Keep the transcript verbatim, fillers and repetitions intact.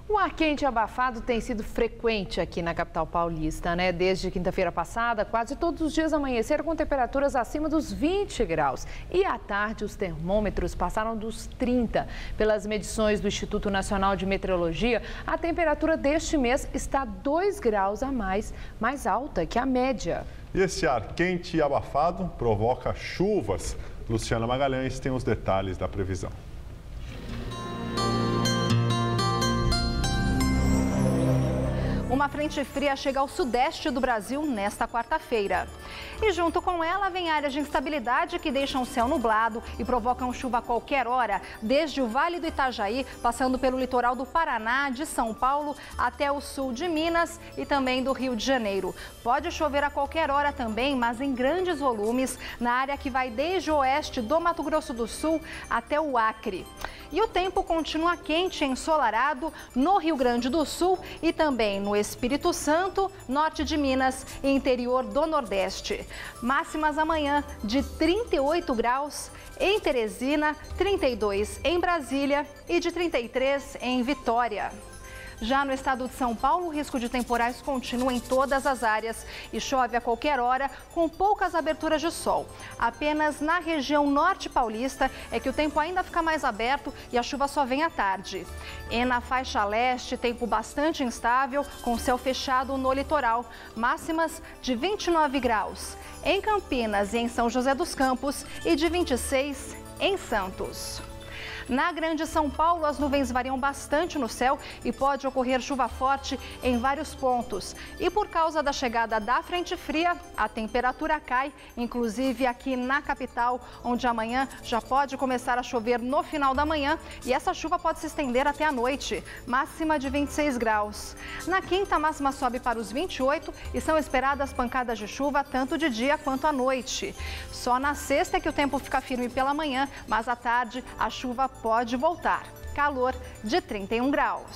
O ar quente e abafado tem sido frequente aqui na capital paulista, né? Desde quinta-feira passada, quase todos os dias amanheceram com temperaturas acima dos vinte graus. E à tarde, os termômetros passaram dos trinta. Pelas medições do Instituto Nacional de Meteorologia, a temperatura deste mês está dois graus a mais, mais alta que a média. E esse ar quente e abafado provoca chuvas. Luciana Magalhães tem os detalhes da previsão. Uma frente fria chega ao sudeste do Brasil nesta quarta-feira. E junto com ela vem áreas de instabilidade que deixam o céu nublado e provocam chuva a qualquer hora, desde o Vale do Itajaí, passando pelo litoral do Paraná, de São Paulo, até o sul de Minas e também do Rio de Janeiro. Pode chover a qualquer hora também, mas em grandes volumes, na área que vai desde o oeste do Mato Grosso do Sul até o Acre. E o tempo continua quente e ensolarado no Rio Grande do Sul e também no Espírito Santo, norte de Minas e interior do Nordeste. Máximas amanhã de trinta e oito graus em Teresina, trinta e dois em Brasília e de trinta e três em Vitória. Já no estado de São Paulo, o risco de temporais continua em todas as áreas e chove a qualquer hora, com poucas aberturas de sol. Apenas na região norte paulista é que o tempo ainda fica mais aberto e a chuva só vem à tarde. E na faixa leste, tempo bastante instável, com céu fechado no litoral. Máximas de vinte e nove graus em Campinas e em São José dos Campos e de vinte e seis em Santos. Na Grande São Paulo, as nuvens variam bastante no céu e pode ocorrer chuva forte em vários pontos. E por causa da chegada da frente fria, a temperatura cai, inclusive aqui na capital, onde amanhã já pode começar a chover no final da manhã e essa chuva pode se estender até a noite, máxima de vinte e seis graus. Na quinta, a máxima sobe para os vinte e oito e são esperadas pancadas de chuva tanto de dia quanto à noite. Só na sexta é que o tempo fica firme pela manhã, mas à tarde a chuva pode voltar. Calor de trinta e um graus.